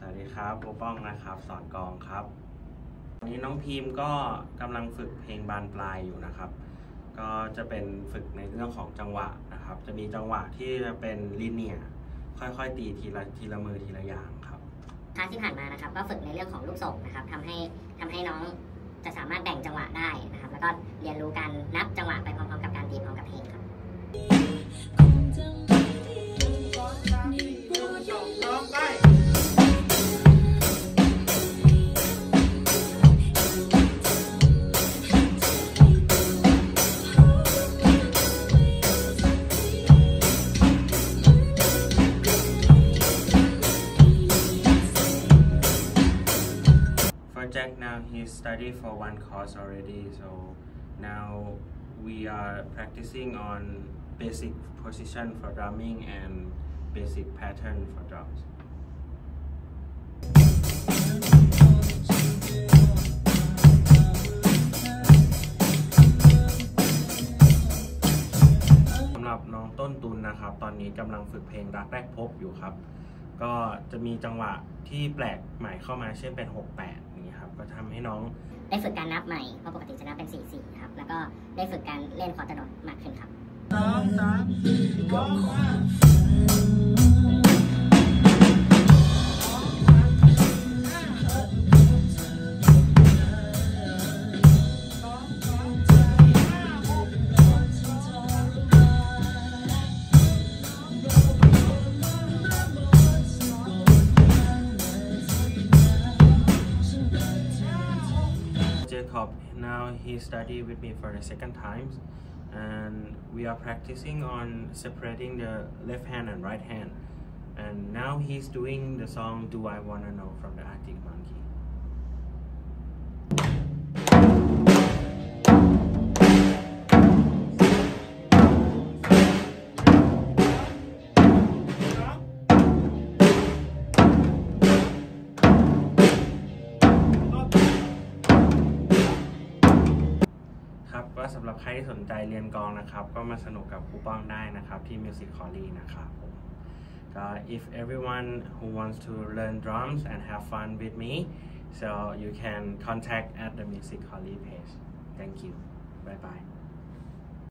วัสดีครับโอป้องนะครับสอนกลองครับวันนี้น้องพีมก็กำลังฝึกเพลงบานปลายอยู่นะครับก็จะเป็นฝึกในเรื่องของจังหวะนะครับจะมีจังหวะที่จะเป็นลิเนียร์ค่อยๆตีทีละมือทีละอย่างครับคลาสที่ผ่านมานะครับก็ฝึกในเรื่องของลูกศรนะครับทำให้น้องจะสามารถแบ่งจังหวะได้นะครับแล้วก็เรียนรู้การนับจังหวะไปพร้อมๆกับการตีพร้อมกับเพลงครับ Jack now he studied for one course already, so now we are practicing on basic position for drumming and basic pattern for drums. สำหรับน้องต้นตุลนะครับตอนนี้กำลังฝึกเพลงรักแรกพบอยู่ครับก็จะมีจังหวะที่แปลกใหม่เข้ามาเช่นเป็น6/8นี้ครับก็ทำให้น้องได้ฝึกการนับใหม่เพราะปกติจะนับเป็น4/4ครับแล้วก็ได้ฝึกการเล่นคอร์ดกระโดดมากขึ้นครับ Jacob now he studied with me for the second time and we are practicing on separating the left hand and right hand and now he's doing the song Do I Wanna Know from the Arctic Monkey.ก็สำหรับใครที่สนใจเรียนกลองนะครับก็มาสนุกกับครูป้องได้นะครับที่ Music College นะครับผมก็ if everyone who wants to learn drums and have fun with me so you can contact at the Music College page. Thank you. Bye bye.